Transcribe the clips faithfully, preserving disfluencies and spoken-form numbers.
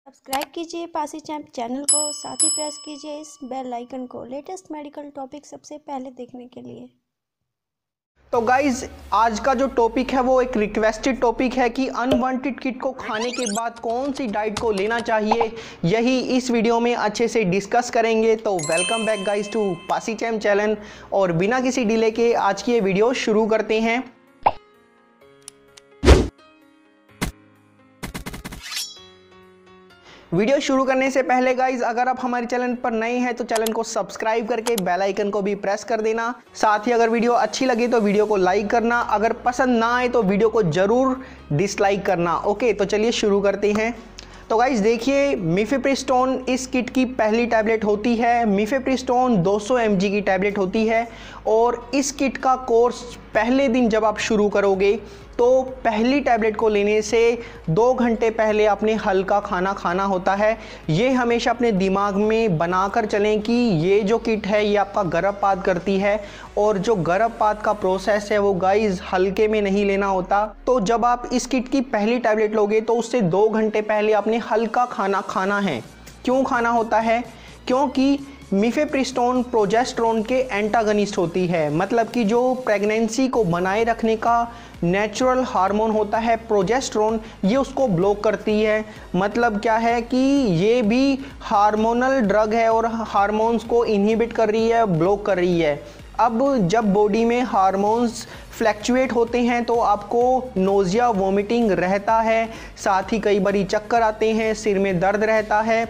Subscribe कीजिए Pasi champ channel को, साथ ही प्रेस कीजिए इस बेल आइकन को लेटेस्ट मेडिकल टॉपिक सबसे पहले देखने के लिए। तो गाइज आज का जो टॉपिक है वो एक रिक्वेस्टेड टॉपिक है कि अनवांटेड किट को खाने के बाद कौन सी डाइट को लेना चाहिए, यही इस वीडियो में अच्छे से डिस्कस करेंगे। तो वेलकम बैक गाइज टू पासी चैम्प चैनल, और बिना किसी डिले के आज की ये वीडियो शुरू करते हैं। वीडियो शुरू करने से पहले गाइज अगर आप हमारे चैनल पर नए हैं तो चैनल को सब्सक्राइब करके बेल आइकन को भी प्रेस कर देना। साथ ही अगर वीडियो अच्छी लगे तो वीडियो को लाइक करना, अगर पसंद ना आए तो वीडियो को जरूर डिसलाइक करना। ओके, तो चलिए शुरू करते हैं। तो गाइज देखिए, मिफेप्रिस्टोन इस किट की पहली टैबलेट होती है। मिफेप्रिस्टोन दो सौ एम जी की टैबलेट होती है और इस किट का कोर्स पहले दिन जब आप शुरू करोगे तो पहली टैबलेट को लेने से दो घंटे पहले आपने हल्का खाना खाना होता है। ये हमेशा अपने दिमाग में बनाकर चलें कि ये जो किट है ये आपका गर्भपात करती है, और जो गर्भपात का प्रोसेस है वो गाइज हल्के में नहीं लेना होता। तो जब आप इस किट की पहली टैबलेट लोगे तो उससे दो घंटे पहले आपने हल्का खाना खाना है। क्यों खाना होता है? क्योंकि मिफेप्रिस्टोन प्रोजेस्टेरोन के एंटागनिस्ट होती है, मतलब कि जो प्रेगनेंसी को बनाए रखने का नेचुरल हार्मोन होता है प्रोजेस्टेरोन, ये उसको ब्लॉक करती है। मतलब क्या है कि ये भी हार्मोनल ड्रग है और हार्मोन्स को इनहिबिट कर रही है, ब्लॉक कर रही है। अब जब बॉडी में हार्मोन्स फ्लैक्चुएट होते हैं तो आपको नोजिया वोमिटिंग रहता है, साथ ही कई बारी चक्कर आते हैं, सिर में दर्द रहता है,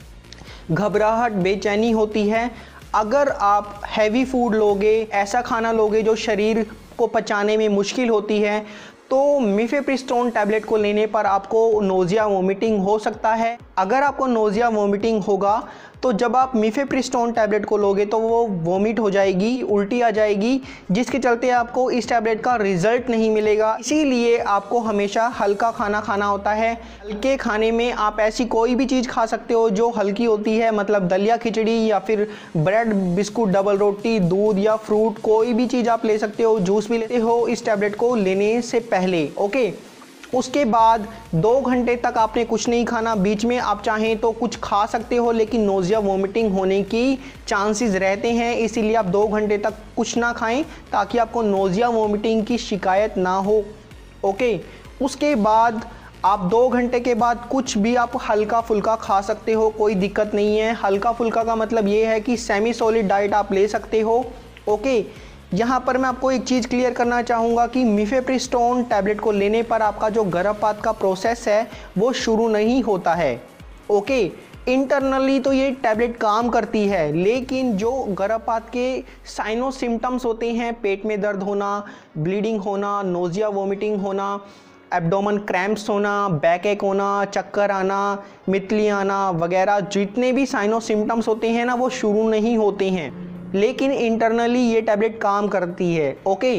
घबराहट, बेचैनी होती है। अगर आप हैवी फूड लोगे, ऐसा खाना लोगे जो शरीर को पचाने में मुश्किल होती है, तो मिफेप्रिस्टोन टैबलेट को लेने पर आपको नोजिया वोमिटिंग हो सकता है। अगर आपको नोजिया वोमिटिंग होगा तो जब आप मिफेप्रिस्टोन टैबलेट को लोगे तो वो वोमिट हो जाएगी, उल्टी आ जाएगी, जिसके चलते आपको इस टैबलेट का रिजल्ट नहीं मिलेगा। इसीलिए आपको हमेशा हल्का खाना खाना होता है। हल्के खाने में आप ऐसी कोई भी चीज़ खा सकते हो जो हल्की होती है, मतलब दलिया खिचड़ी या फिर ब्रेड बिस्कुट, डबल रोटी, दूध या फ्रूट, कोई भी चीज़ आप ले सकते हो, जूस भी लेते हो इस टैबलेट को लेने से पहले। ओके, उसके बाद दो घंटे तक आपने कुछ नहीं खाना। बीच में आप चाहें तो कुछ खा सकते हो, लेकिन नोजिया वोमिटिंग होने की चांसेस रहते हैं, इसीलिए आप दो घंटे तक कुछ ना खाएं ताकि आपको नोजिया वोमिटिंग की शिकायत ना हो। ओके, उसके बाद आप दो घंटे के बाद कुछ भी आप हल्का फुल्का खा सकते हो, कोई दिक्कत नहीं है। हल्का फुल्का का मतलब ये है कि सेमी सॉलिड डाइट आप ले सकते हो। ओके, यहाँ पर मैं आपको एक चीज़ क्लियर करना चाहूँगा कि मिफेप्रिस्टोन टैबलेट को लेने पर आपका जो गर्भपात का प्रोसेस है वो शुरू नहीं होता है। ओके, इंटरनली तो ये टैबलेट काम करती है, लेकिन जो गर्भपात के साइनो सिम्टम्स होते हैं, पेट में दर्द होना, ब्लीडिंग होना, नोजिया वोमिटिंग होना, एब्डोमन क्रैम्प्स होना, बैक एक होना, चक्कर आना, मितली आना वगैरह, जितने भी साइनो सिम्टम्स होते हैं ना वो शुरू नहीं होते हैं, लेकिन इंटरनली ये टैबलेट काम करती है। ओके,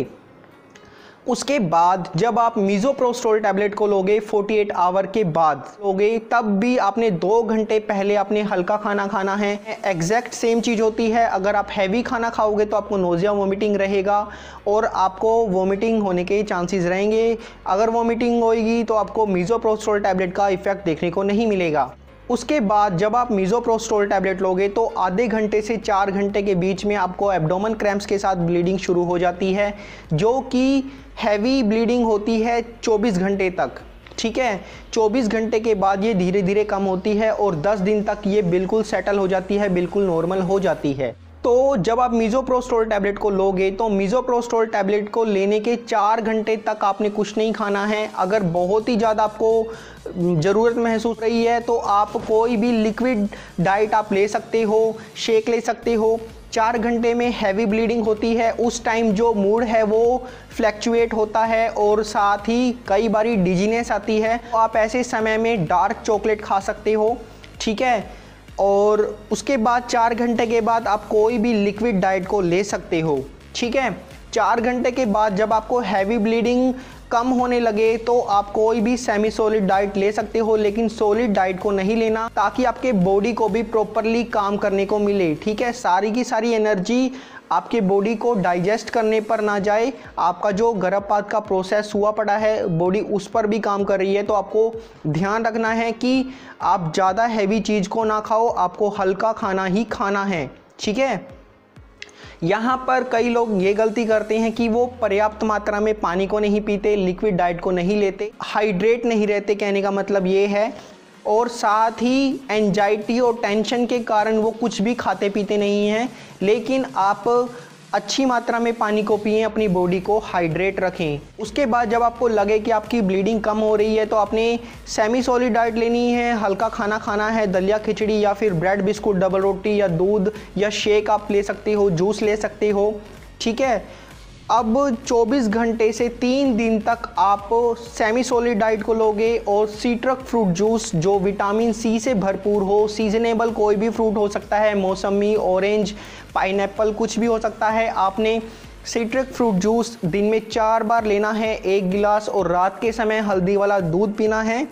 उसके बाद जब आप मिसोप्रोस्टोल टैबलेट को लोगे अड़तालीस आवर के बाद लोगे, तब भी आपने दो घंटे पहले आपने हल्का खाना खाना है। एग्जैक्ट सेम चीज़ होती है। अगर आप हैवी खाना खाओगे तो आपको नोजिया वोमिटिंग रहेगा और आपको वोमिटिंग होने के चांसेस रहेंगे। अगर वोमिटिंग होगी तो आपको मिसोप्रोस्टोल टैबलेट का इफेक्ट देखने को नहीं मिलेगा। उसके बाद जब आप मिसोप्रोस्टोल टैबलेट लोगे तो आधे घंटे से चार घंटे के बीच में आपको एब्डोमन क्रैम्प्स के साथ ब्लीडिंग शुरू हो जाती है, जो कि हैवी ब्लीडिंग होती है चौबीस घंटे तक। ठीक है, चौबीस घंटे के बाद ये धीरे धीरे कम होती है और दस दिन तक ये बिल्कुल सेटल हो जाती है, बिल्कुल नॉर्मल हो जाती है। तो जब आप मिसोप्रोस्टोल टैबलेट को लोगे तो मिसोप्रोस्टोल टैबलेट को लेने के चार घंटे तक आपने कुछ नहीं खाना है। अगर बहुत ही ज़्यादा आपको ज़रूरत महसूस रही है तो आप कोई भी लिक्विड डाइट आप ले सकते हो, शेक ले सकते हो। चार घंटे में हैवी ब्लीडिंग होती है, उस टाइम जो मूड है वो फ्लैक्चुएट होता है और साथ ही कई बारी डिजीनेस आती है। तो आप ऐसे समय में डार्क चॉकलेट खा सकते हो। ठीक है, और उसके बाद चार घंटे के बाद आप कोई भी लिक्विड डाइट को ले सकते हो। ठीक है, चार घंटे के बाद जब आपको हैवी ब्लीडिंग कम होने लगे तो आप कोई भी सेमी सॉलिड डाइट ले सकते हो, लेकिन सॉलिड डाइट को नहीं लेना ताकि आपके बॉडी को भी प्रॉपरली काम करने को मिले। ठीक है, सारी की सारी एनर्जी आपके बॉडी को डाइजेस्ट करने पर ना जाए। आपका जो गर्भपात का प्रोसेस हुआ पड़ा है, बॉडी उस पर भी काम कर रही है, तो आपको ध्यान रखना है कि आप ज़्यादा हैवी चीज़ को ना खाओ, आपको हल्का खाना ही खाना है, ठीक है। यहाँ पर कई लोग ये गलती करते हैं कि वो पर्याप्त मात्रा में पानी को नहीं पीते, लिक्विड डाइट को नहीं लेते, हाइड्रेट नहीं रहते, कहने का मतलब ये है। और साथ ही एंजाइटी और टेंशन के कारण वो कुछ भी खाते पीते नहीं हैं। लेकिन आप अच्छी मात्रा में पानी को पिएं, अपनी बॉडी को हाइड्रेट रखें। उसके बाद जब आपको लगे कि आपकी ब्लीडिंग कम हो रही है तो आपने सेमी सॉलिड डाइट लेनी है, हल्का खाना खाना है, दलिया खिचड़ी या फिर ब्रेड बिस्कुट, डबल रोटी या दूध या शेक आप ले सकते हो, जूस ले सकते हो, ठीक है। अब चौबीस घंटे से तीन दिन तक आप सेमी सॉलिड डाइट को लोगे और सिट्रक फ्रूट जूस जो विटामिन सी से भरपूर हो, सीजनेबल कोई भी फ्रूट हो सकता है, मौसमी, ऑरेंज, पाइनएप्पल, कुछ भी हो सकता है। आपने सिट्रक फ्रूट जूस दिन में चार बार लेना है, एक गिलास, और रात के समय हल्दी वाला दूध पीना है।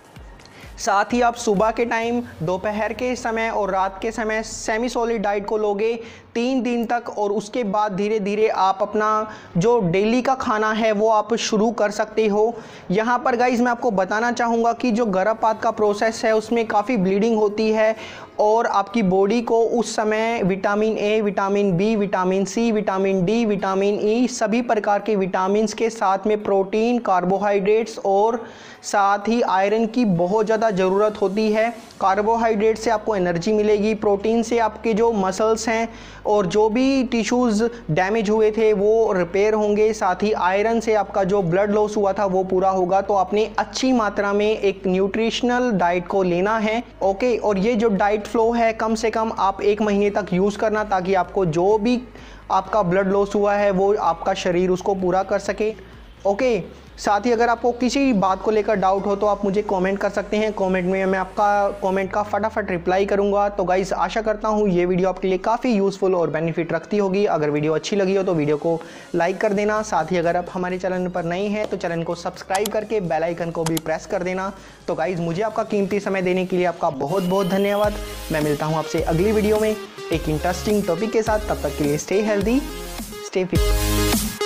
साथ ही आप सुबह के टाइम, दोपहर के समय और रात के समय सेमी सॉलिड डाइट को लोगे तीन दिन तक, और उसके बाद धीरे धीरे आप अपना जो डेली का खाना है वो आप शुरू कर सकते हो। यहाँ पर गाइज मैं आपको बताना चाहूँगा कि जो गर्भपात का प्रोसेस है उसमें काफ़ी ब्लीडिंग होती है और आपकी बॉडी को उस समय vitamin A, vitamin B, vitamin C, vitamin D, vitamin E, सभी प्रकार के विटामिन्स के साथ में प्रोटीन, कार्बोहाइड्रेट्स और साथ ही आयरन की बहुत ज़्यादा ज़रूरत होती है। कार्बोहाइड्रेट से आपको एनर्जी मिलेगी, प्रोटीन से आपके जो मसल्स हैं और जो भी टिश्यूज़ डैमेज हुए थे वो रिपेयर होंगे, साथ ही आयरन से आपका जो ब्लड लॉस हुआ था वो पूरा होगा। तो आपने अच्छी मात्रा में एक न्यूट्रिशनल डाइट को लेना है, ओके। और ये जो डाइट फ्लो है कम से कम आप एक महीने तक यूज़ करना, ताकि आपको जो भी आपका ब्लड लॉस हुआ है वो आपका शरीर उसको पूरा कर सके, ओके। साथ ही अगर आपको किसी बात को लेकर डाउट हो तो आप मुझे कमेंट कर सकते हैं, कमेंट में मैं आपका कमेंट का फटाफट रिप्लाई करूंगा। तो गाइस आशा करता हूं ये वीडियो आपके लिए काफ़ी यूज़फुल और बेनिफिट रखती होगी। अगर वीडियो अच्छी लगी हो तो वीडियो को लाइक कर देना। साथ ही अगर आप हमारे चैनल पर नए हैं तो चैनल को सब्सक्राइब करके बेल आइकन को भी प्रेस कर देना। तो गाइज़ मुझे आपका कीमती समय देने के लिए आपका बहुत बहुत धन्यवाद। मैं मिलता हूँ आपसे अगली वीडियो में एक इंटरेस्टिंग टॉपिक के साथ। तब तक के लिए स्टे हेल्दी, स्टे फिट।